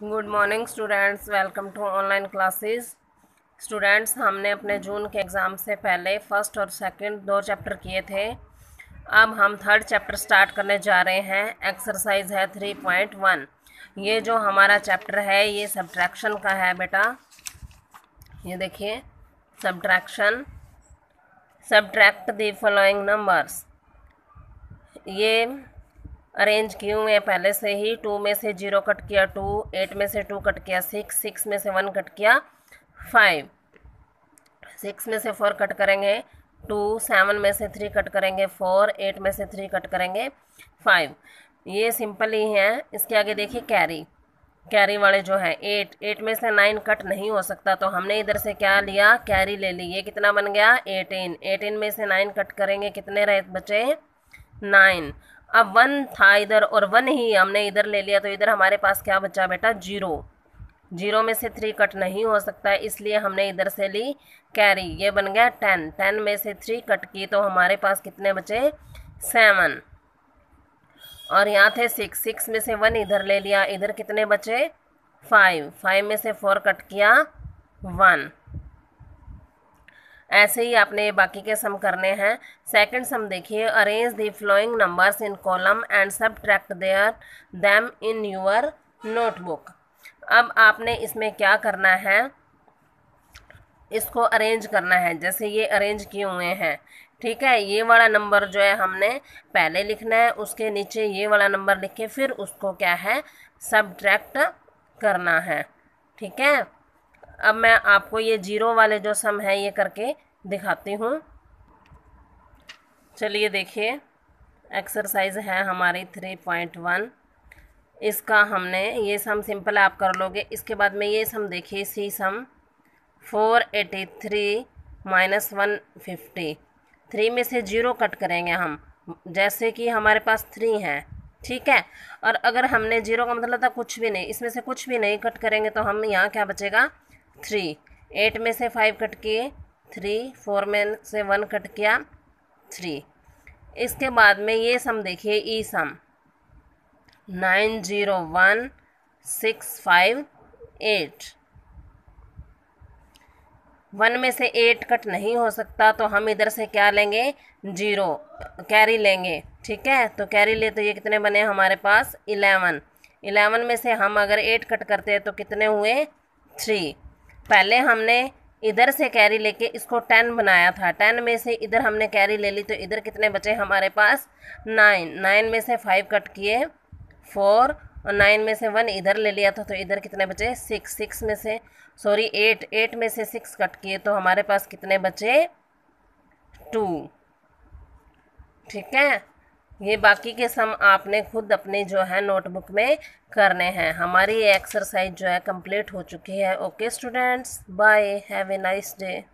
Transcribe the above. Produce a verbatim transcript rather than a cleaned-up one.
Good morning students, welcome to online classes. Students, हमने अपने जून के एग्ज़ाम से पहले फर्स्ट और सेकंड दो चैप्टर किए थे। अब हम थर्ड चैप्टर स्टार्ट करने जा रहे हैं। एक्सरसाइज है थ्री पॉइंट वन। ये जो हमारा चैप्टर है ये सब्ट्रैक्शन का है बेटा। ये देखिए, subtraction. Subtract the following numbers. ये अरेंज किए हुए हैं पहले से ही। टू में से जीरो कट किया टू, एट में से टू कट किया सिक्स, सिक्स में से वन कट किया फाइव, सिक्स में से फोर कट करेंगे टू, सेवन में से थ्री कट करेंगे फोर, एट में से थ्री कट करेंगे फाइव। ये सिंपल ही है। इसके आगे देखिए कैरी। कैरी वाले जो है एट, एट में से नाइन कट नहीं हो सकता तो हमने इधर से क्या लिया, कैरी ले ली। ये कितना बन गया, एटीन। एटीन में से नाइन कट करेंगे, कितने रहे बचे, नाइन। अब वन था इधर और वन ही हमने इधर ले लिया तो इधर हमारे पास क्या बचा बेटा, जीरो। जीरो में से थ्री कट नहीं हो सकता इसलिए हमने इधर से ली कैरी। ये बन गया टेन। टेन में से थ्री कट की तो हमारे पास कितने बचे, सेवन। और यहाँ थे सिक्स, सिक्स में से वन इधर ले लिया, इधर कितने बचे, फाइव। फाइव में से फोर कट किया वन। ऐसे ही आपने बाकी के सम करने हैं। सेकंड सम देखिए, arrange the following numbers in column and subtract their them in your notebook. अब आपने इसमें क्या करना है, इसको अरेंज करना है जैसे ये अरेंज किए हुए हैं। ठीक है, ये वाला नंबर जो है हमने पहले लिखना है, उसके नीचे ये वाला नंबर लिख के फिर उसको क्या है, सबट्रैक्ट करना है। ठीक है, अब मैं आपको ये जीरो वाले जो सम है ये करके दिखाती हूँ। चलिए देखिए, एक्सरसाइज है हमारी थ्री पॉइंट वन। इसका हमने ये सम सिंपल आप कर लोगे। इसके बाद में ये सम देखिए, C sum four eighty three minus one fifty. Three में से जीरो कट करेंगे हम, जैसे कि हमारे पास थ्री हैं। ठीक है, और अगर हमने जीरो का मतलब था कुछ भी नहीं, इसमें से कुछ भी नहीं कट करेंगे तो हम यहाँ क्या बचेगा, थ्री। एट में से फाइव कट किए थ्री, फोर में से वन कट किया थ्री। इसके बाद में ये सम देखिए, E sum nine zero one six five eight. One में से एट कट नहीं हो सकता तो हम इधर से क्या लेंगे, जीरो, कैरी लेंगे। ठीक है, तो कैरी ले तो ये कितने बने हमारे पास, इलेवन। इलेवन में से हम अगर एट कट करते हैं तो कितने हुए, थ्री। पहले हमने इधर से कैरी लेके इसको टेन बनाया था, टेन में से इधर हमने कैरी ले ली तो इधर कितने बचे हमारे पास, नाइन। नाइन में से फाइव कट किए फोर, और नाइन में से वन इधर ले लिया था तो इधर कितने बचे, सिक्स। सिक्स में से सॉरी एट, एट में से सिक्स कट किए तो हमारे पास कितने बचे, टू। ठीक है, ये बाकी के सम आपने खुद अपने जो है नोटबुक में करने हैं। हमारी ये एक्सरसाइज जो है कंप्लीट हो चुकी है। Okay students, bye, have a nice day.